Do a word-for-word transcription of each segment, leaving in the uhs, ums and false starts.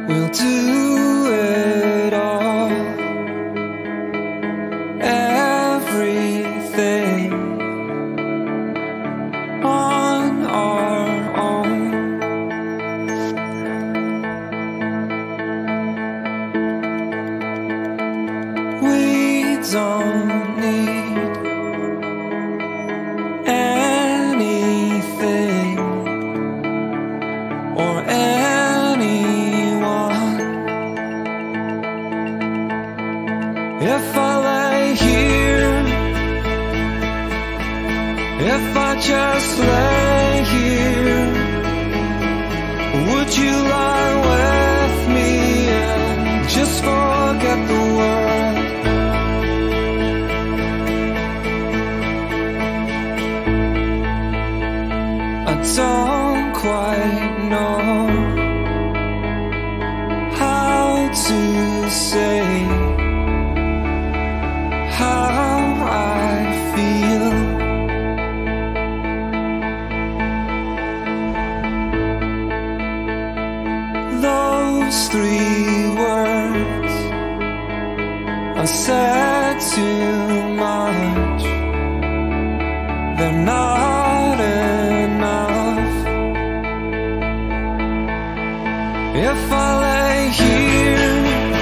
We'll do it all, everything on our own. We don't need anything or anyone. If I lay here, if I just lay here, would you lie with me and just forget the world? I don't quite know how to say how I feel. Those three words are said too much. They're not enough. If I lay here,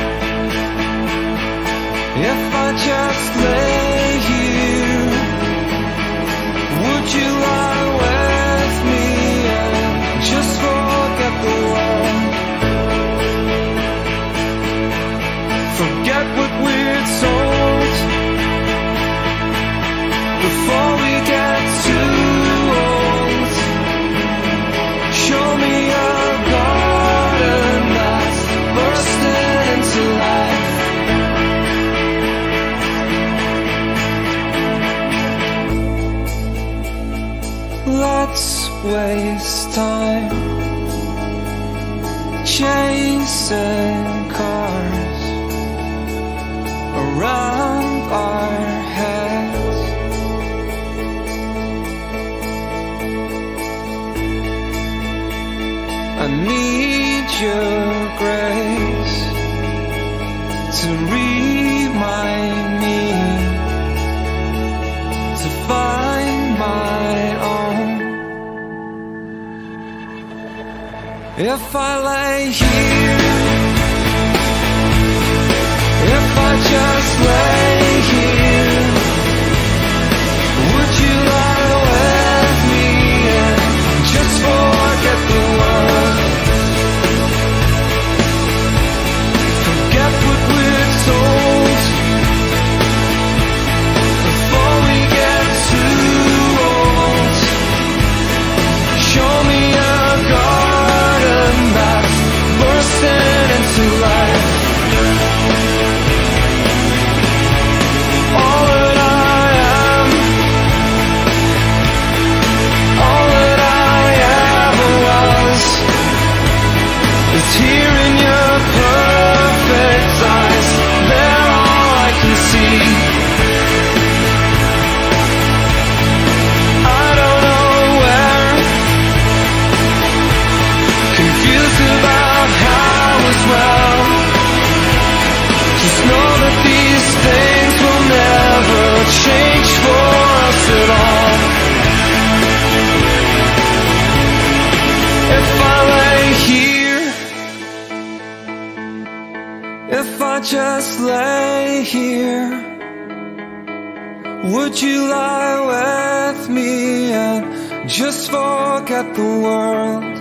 if I just lay here, would you lie with me and just forget the world? Forget what we're told before we get too old. Show me a garden that's bursting into life. Let's waste time chasing cars around our heads. I need your grace to remind me to find my own. If I lay here, if I just lay here, would you lie with me and just forget the world? Forget what we're told before we get too old. Show me a garden that's bursting into life. All that I am, all that I ever was, is here in your perfect eyes. They're all I can see. I don't know where, confused about how as well. Just know that these things will never change for us at all. If I lay here, if I just lay here, would you lie with me and just forget the world?